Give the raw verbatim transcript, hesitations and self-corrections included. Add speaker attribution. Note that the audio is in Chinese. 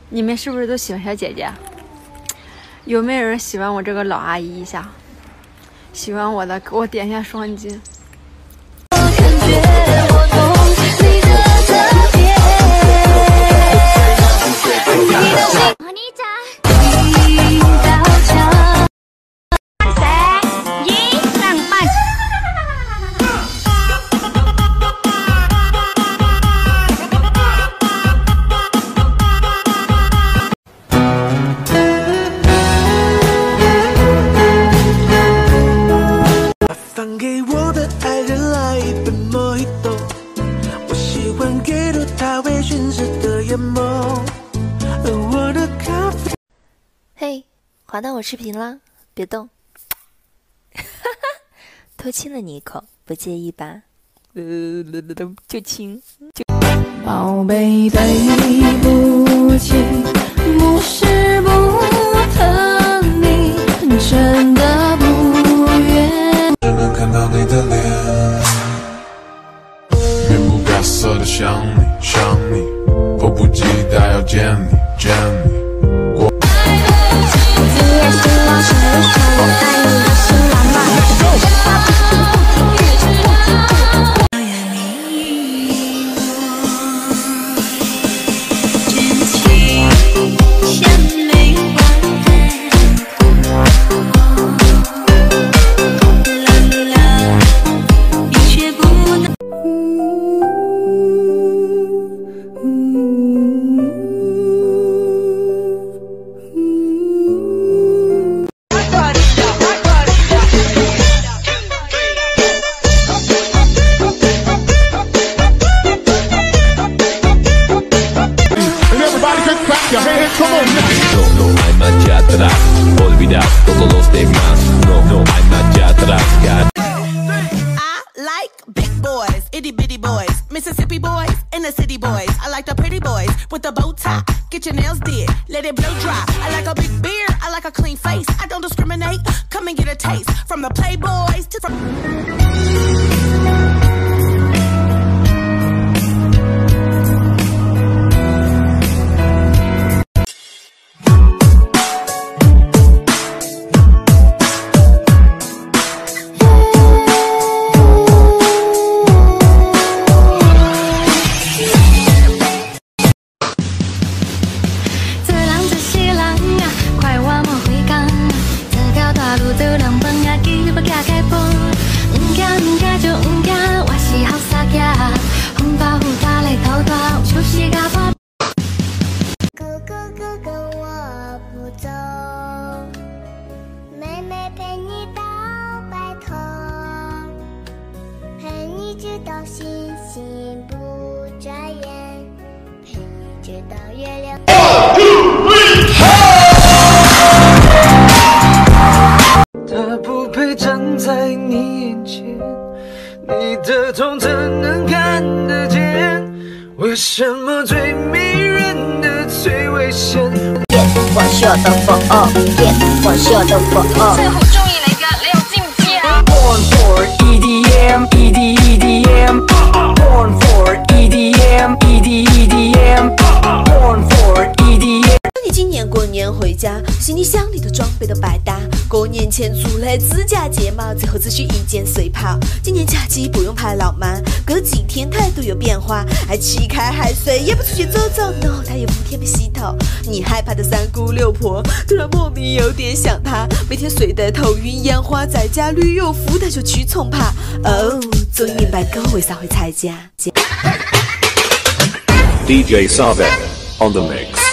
Speaker 1: 你们是不是都喜欢小姐姐？有没有人喜欢我这个老阿姨一下？喜欢我的，给我点下双击。
Speaker 2: 放给我的爱人来一杯莫吉托，我喜欢给入他微醺时的眼眸，而我的咖啡。
Speaker 3: 嘿，滑到我视频了，别动。哈哈，偷亲了你一口，不介意吧？呃，就亲。就
Speaker 4: 宝贝，对不起，不是不疼你，真的不愿。
Speaker 5: 只能看到你的脸，面不改色的想你想你，迫不及待要见你见你。我
Speaker 4: 今夜希望是日常，我爱你的心浪漫。
Speaker 2: Itty bitty boys, Mississippi boys, and the city boys. I like the pretty boys with the bow tie. Get your nails did, let it blow dry. I like a big beard, I like a clean face. I don't discriminate, come and get a taste. From the playboys to from...
Speaker 6: 到星星不眨眼，陪你直到月亮。
Speaker 2: 他不配站在你眼前，你的痛怎能看得见？为什么最迷人的最危险？
Speaker 6: 我笑的不哦，我笑的不哦。
Speaker 7: 真係好中意你㗎，你又知唔知啊
Speaker 2: ？Born for E D M, E D E D M. Born for E D M, E D E D M. Born for E D M.
Speaker 3: 你今年过年回家，行李箱里的装备都百搭。过年前租了自家睫毛，最后只需一件随跑。今年假期不用排老妈，隔几天态度有变化，爱旗开海水也不出去走走 ，no， 他也不天没洗头。你害怕的三姑六婆，突然莫名有点想他，每天睡得头晕眼花，在家旅游负担就去冲爬。哦，终于明白狗为啥会拆家。
Speaker 8: D J Savek on the mix.